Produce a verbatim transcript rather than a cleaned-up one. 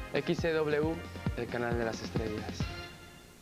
X C W, el canal de las estrellas.